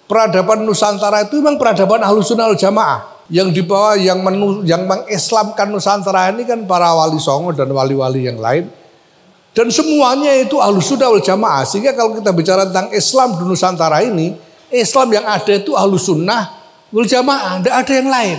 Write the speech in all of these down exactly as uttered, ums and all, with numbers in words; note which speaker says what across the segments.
Speaker 1: peradaban Nusantara itu memang peradaban Ahlus Sunnah wal Jamaah. Yang dibawa, yang menu, yang mengislamkan Nusantara ini kan para wali songo dan wali-wali yang lain. Dan semuanya itu Ahlus Sunnah wal Jamaah. Sehingga kalau kita bicara tentang Islam di Nusantara ini, Islam yang ada itu Ahlus Sunnah wal Jamaah, tidak ada yang lain.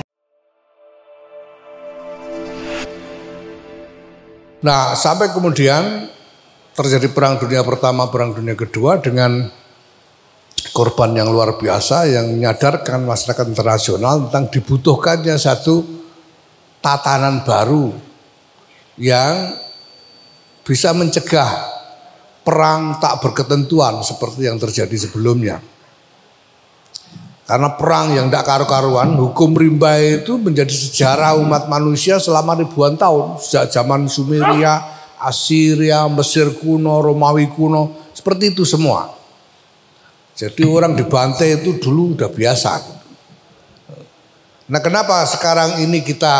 Speaker 1: Nah, sampai kemudian terjadi perang dunia pertama, perang dunia kedua dengan korban yang luar biasa yang menyadarkan masyarakat internasional tentang dibutuhkannya satu tatanan baru yang bisa mencegah perang tak berketentuan seperti yang terjadi sebelumnya. Karena perang yang tidak karu-karuan, hukum rimba itu menjadi sejarah umat manusia selama ribuan tahun. Sejak zaman Sumeria, Assyria, Mesir kuno, Romawi kuno, seperti itu semua. Jadi orang dibantai itu dulu udah biasa. Nah, kenapa sekarang ini kita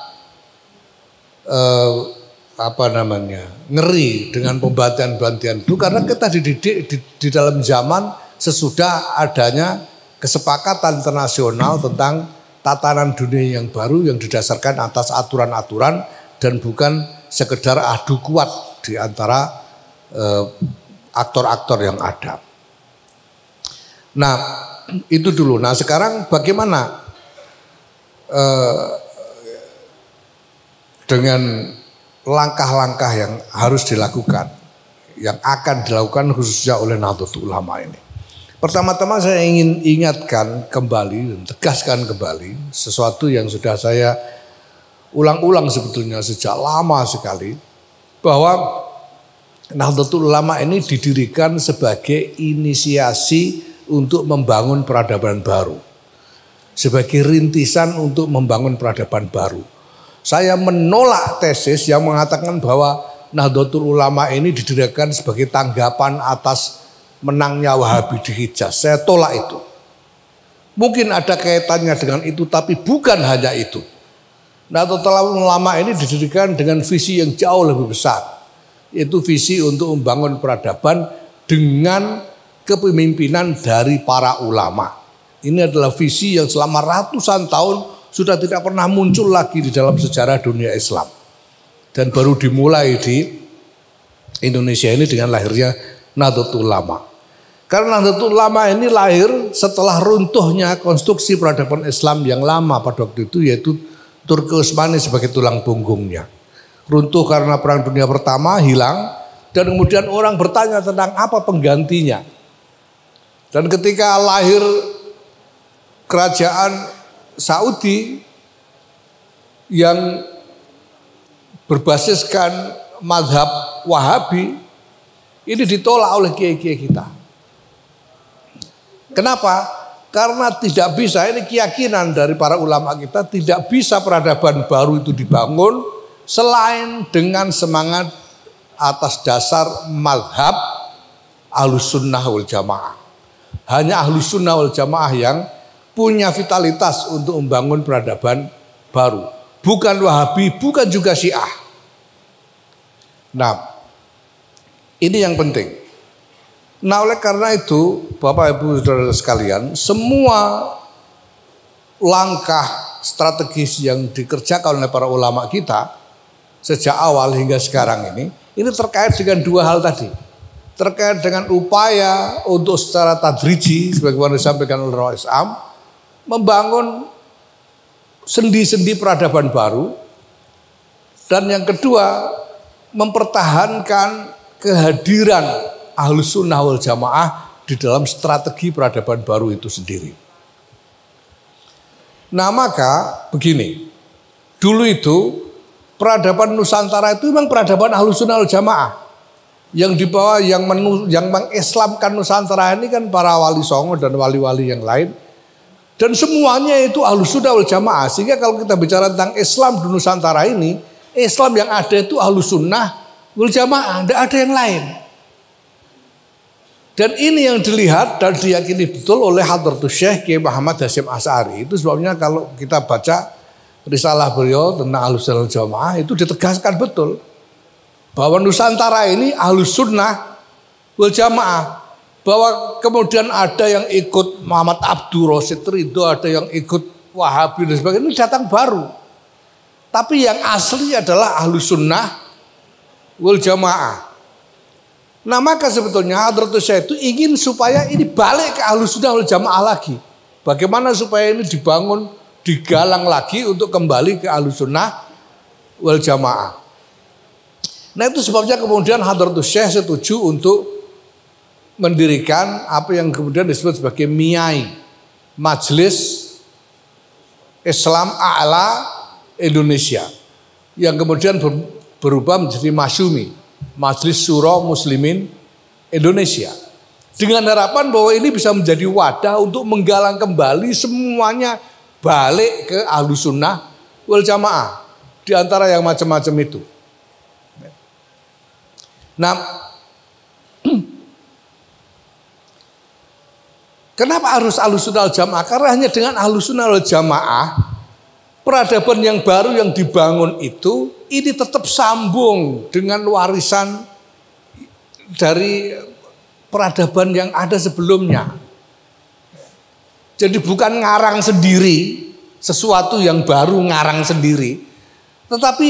Speaker 1: eh, apa namanya ngeri dengan pembantaian-pembantaian itu? Karena kita dididik di, di dalam zaman sesudah adanya kesepakatan internasional tentang tatanan dunia yang baru yang didasarkan atas aturan-aturan dan bukan sekedar adu kuat di antara eh, aktor-aktor yang ada. Nah, itu dulu. Nah, sekarang bagaimana eh, dengan langkah-langkah yang harus dilakukan, yang akan dilakukan khususnya oleh Nahdlatul Ulama ini. Pertama-tama saya ingin ingatkan kembali dan tegaskan kembali sesuatu yang sudah saya ulang-ulang sebetulnya sejak lama sekali, bahwa Nahdlatul Ulama ini didirikan sebagai inisiasi untuk membangun peradaban baru, sebagai rintisan untuk membangun peradaban baru. Saya menolak tesis yang mengatakan bahwa Nahdlatul Ulama ini didirikan sebagai tanggapan atas menangnya Wahabi di Hijaz. Saya tolak itu. Mungkin ada kaitannya dengan itu, tapi bukan hanya itu. Nahdlatul Ulama ini didirikan dengan visi yang jauh lebih besar, yaitu visi untuk membangun peradaban dengan kepemimpinan dari para ulama. Ini adalah visi yang selama ratusan tahun sudah tidak pernah muncul lagi di dalam sejarah dunia Islam. Dan baru dimulai di Indonesia ini dengan lahirnya Nahdlatul Ulama. Karena Nahdlatul Ulama ini lahir setelah runtuhnya konstruksi peradaban Islam yang lama pada waktu itu, yaitu Turki Utsmani sebagai tulang punggungnya. Runtuh karena perang dunia pertama, hilang, dan kemudian orang bertanya tentang apa penggantinya. Dan ketika lahir kerajaan Saudi yang berbasiskan mazhab Wahabi, ini ditolak oleh kiai-kiai kita. Kenapa? Karena tidak bisa, ini keyakinan dari para ulama kita, tidak bisa peradaban baru itu dibangun selain dengan semangat atas dasar mazhab Ahlus Sunnah wal Jamaah. Hanya Ahlus Sunnah wal Jamaah yang punya vitalitas untuk membangun peradaban baru. Bukan Wahabi, bukan juga Syiah. Nah, ini yang penting. Nah, oleh karena itu, Bapak Ibu Saudara sekalian, semua langkah strategis yang dikerjakan oleh para ulama kita sejak awal hingga sekarang ini, ini terkait dengan dua hal tadi. Terkait dengan upaya untuk secara tadriji sebagaimana disampaikan oleh Rais Am, membangun sendi-sendi peradaban baru, dan yang kedua mempertahankan kehadiran Ahlus Sunnah wal Jamaah di dalam strategi peradaban baru itu sendiri. Nah, maka begini, dulu itu peradaban Nusantara itu memang peradaban Ahlus Sunnah wal Jamaah. Yang dibawa, yang menu, yang mengislamkan Nusantara ini kan para wali songo dan wali-wali yang lain. Dan semuanya itu Ahlus Sunnah wal Jamaah. Sehingga kalau kita bicara tentang Islam di Nusantara ini, Islam yang ada itu Ahlus Sunnah wal Jamaah, tidak ada yang lain. Dan ini yang dilihat dan diyakini betul oleh Hadratus Syekh Kiai Muhammad Hasyim Asy'ari. Itu sebabnya kalau kita baca risalah beliau tentang Ahlus Sunnah wal Jamaah itu ditegaskan betul bahwa Nusantara ini Ahlus Sunnah wal Jamaah. bahwa kemudian ada yang ikut Muhammad Abdul Rasid Ridho, ada yang ikut Wahabi dan sebagainya, ini datang baru. Tapi yang asli adalah Ahlus Sunnah wal Jamaah. Nah maka sebetulnya Hadratus Syekh itu ingin supaya ini balik ke Ahlus Sunnah wal Jamaah lagi. Bagaimana supaya ini dibangun, digalang lagi untuk kembali ke Ahlus Sunnah wal Jamaah. Nah itu sebabnya kemudian Hadratus Syekh setuju untuk mendirikan apa yang kemudian disebut sebagai M I A I, Majelis Islam A'la Indonesia, yang kemudian berubah menjadi Masyumi, Majelis Syuro Muslimin Indonesia, dengan harapan bahwa ini bisa menjadi wadah untuk menggalang kembali semuanya balik ke Ahlus Sunnah wal Jamaah, di antara yang macam-macam itu. Nah, kenapa harus Ahlus Sunnah wal Jamaah? Karena hanya dengan Ahlus Sunnah wal Jamaah, peradaban yang baru yang dibangun itu ini tetap sambung dengan warisan dari peradaban yang ada sebelumnya. Jadi bukan ngarang sendiri sesuatu yang baru, ngarang sendiri, tetapi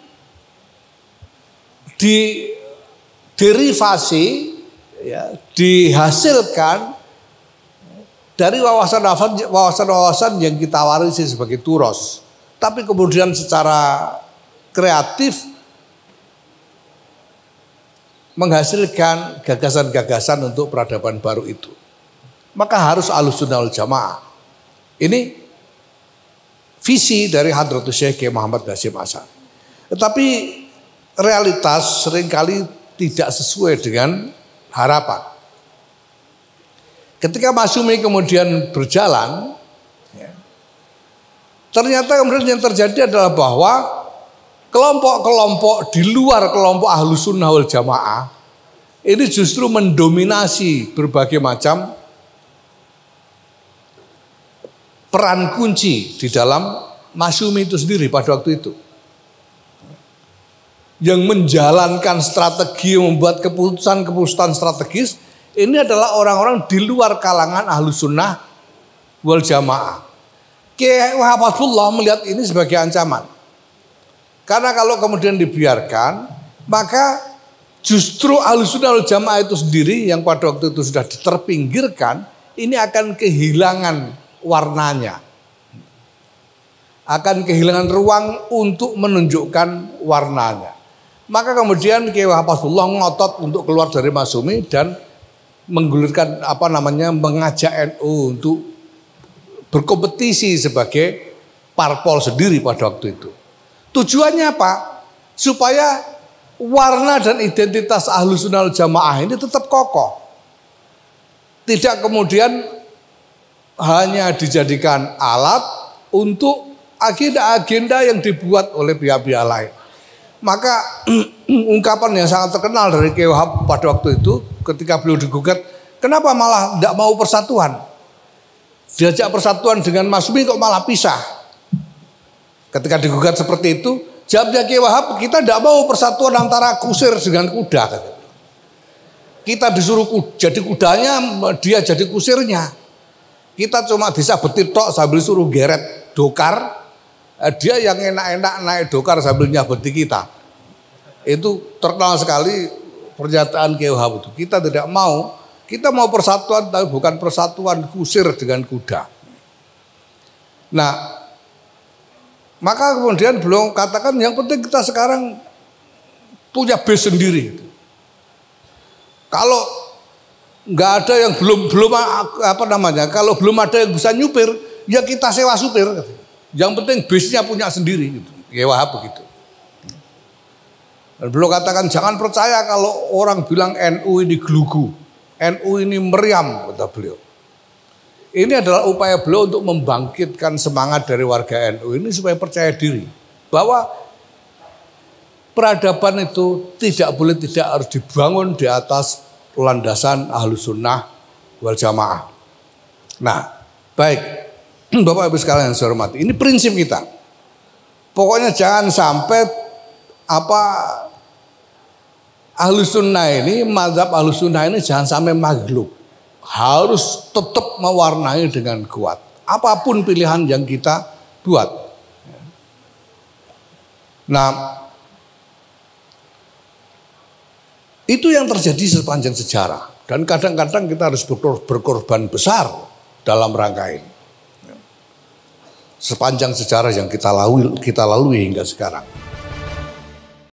Speaker 1: di derivasi, ya, dihasilkan dari wawasan-wawasan yang kita warisi sebagai turos, tapi kemudian secara kreatif menghasilkan gagasan-gagasan untuk peradaban baru itu. Maka harus Ahlus Sunnah wal Jamaah. Ini visi dari Hadratus Syekh Muhammad Hasyim Asy'ari. Tetapi realitas seringkali tidak sesuai dengan harapan. Ketika Masyumi kemudian berjalan, ya, ternyata kemudian yang terjadi adalah bahwa kelompok-kelompok di luar kelompok Ahlus Sunnah wal Jamaah ini justru mendominasi berbagai macam peran kunci di dalam Masyumi itu sendiri pada waktu itu. Yang menjalankan strategi, membuat keputusan-keputusan strategis, ini adalah orang-orang di luar kalangan Ahlus Sunnah wal Jamaah. Kiai Wahabullah melihat ini sebagai ancaman. Karena kalau kemudian dibiarkan, maka justru Ahlus Sunnah wal Jamaah itu sendiri yang pada waktu itu sudah terpinggirkan, ini akan kehilangan warnanya. Akan kehilangan ruang untuk menunjukkan warnanya. Maka kemudian Kiai Wahabullah ngotot untuk keluar dari Masyumi dan menggulirkan apa namanya mengajak N U untuk berkompetisi sebagai parpol sendiri pada waktu itu. Tujuannya apa? Supaya warna dan identitas Ahlus Sunnah wal Jamaah ini tetap kokoh. Tidak kemudian hanya dijadikan alat untuk agenda-agenda yang dibuat oleh pihak-pihak lain. Maka ungkapan yang sangat terkenal dari Kiai Wahab pada waktu itu ketika beliau digugat, kenapa malah tidak mau persatuan? Diajak persatuan dengan Masyumi kok malah pisah? Ketika digugat seperti itu, jawabnya Kiai Wahab, kita tidak mau persatuan antara kusir dengan kuda. Kita disuruh jadi kudanya, dia jadi kusirnya. Kita cuma bisa betir tok sambil suruh geret dokar. Dia yang enak-enak naik dokar sambil nyabeti kita. Itu terkenal sekali pernyataan Kiai Wahab itu. Kita tidak mau, kita mau persatuan tapi bukan persatuan kusir dengan kuda. Nah, maka kemudian beliau katakan yang penting kita sekarang punya base sendiri. Kalau nggak ada yang belum belum apa namanya, kalau belum ada yang bisa nyupir, ya kita sewa supir. Yang penting base-nya punya sendiri gitu. Kiai Wahab begitu. Dan beliau katakan jangan percaya kalau orang bilang N U ini gelugu, N U ini meriam, kata beliau. Ini adalah upaya beliau untuk membangkitkan semangat dari warga N U ini supaya percaya diri bahwa peradaban itu tidak boleh tidak harus dibangun di atas landasan Ahlus Sunnah wal Jamaah. Nah, baik. Bapak Ibu sekalian yang saya hormati, ini prinsip kita. Pokoknya jangan sampai apa Ahlus Sunnah ini, mazhab Ahlus Sunnah ini jangan sampai maghlub. harus tetap mewarnai dengan kuat. Apapun pilihan yang kita buat. Nah, itu yang terjadi sepanjang sejarah. Dan kadang-kadang kita harus berkorban besar dalam rangka ini. Sepanjang sejarah yang kita lalui, kita lalui hingga sekarang.